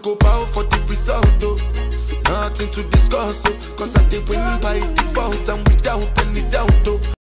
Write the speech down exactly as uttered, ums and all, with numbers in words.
go bow for the result, oh. Nothing to discuss, oh. Cause I did win by default and without any doubt, oh.